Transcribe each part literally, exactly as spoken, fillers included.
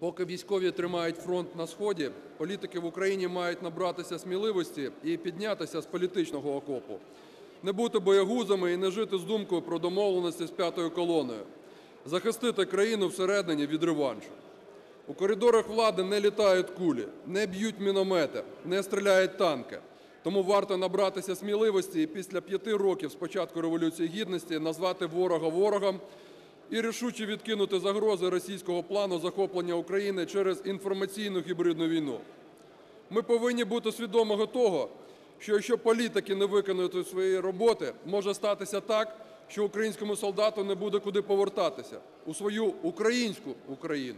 Поки військові тримають фронт на Сході, політики в Україні мають набратися сміливості і піднятися з політичного окопу. Не бути боягузами і не жити з думкою про домовленості з п'ятою колоною. Захистити країну всередині від реваншу. У коридорах влади не літають кулі, не б'ють міномети, не стріляють танки. Тому варто набратися сміливості і після п'яти років з початку Революції Гідності назвати ворога ворогом і рішуче відкинути загрози російського плану захоплення України через інформаційну гібридну війну. Ми повинні бути свідомими того, що якщо політики не виконують свої роботи, може статися так, що українському солдату не буде куди повертатися у свою українську Україну.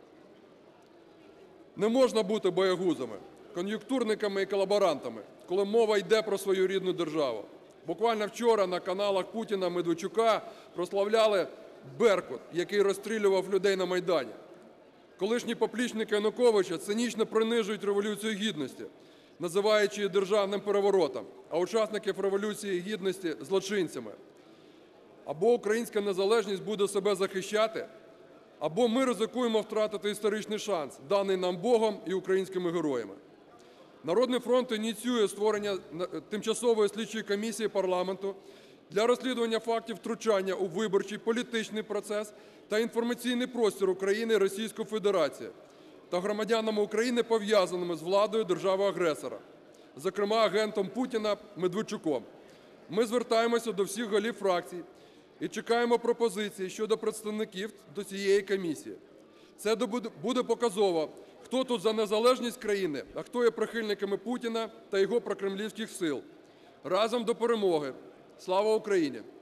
Не можна бути боягузами, кон'юнктурниками і колаборантами, коли мова йде про свою рідну державу. Буквально вчора на каналах Путіна, Медведчука прославляли Беркут, який розстрілював людей на Майдані. Колишні поплічники Януковича цинічно принижують Революцію Гідності, називаючи її державним переворотом, а учасників Революції Гідності – злочинцями. Або українська незалежність буде себе захищати, або ми ризикуємо втратити історичний шанс, даний нам Богом і українськими героями. Народний фронт ініціює створення тимчасової слідчої комісії парламенту для розслідування фактів втручання у виборчий політичний процес та інформаційний простір України і Російської Федерації та громадянами України, пов'язаними з владою держави-агресора, зокрема агентом Путіна Медведчуком. Ми звертаємося до всіх голів фракцій і чекаємо пропозиції щодо представників до цієї комісії. Це буде показово, хто тут за незалежність країни, а хто є прихильниками Путіна та його прокремлівських сил. Разом до перемоги! Слава Україні!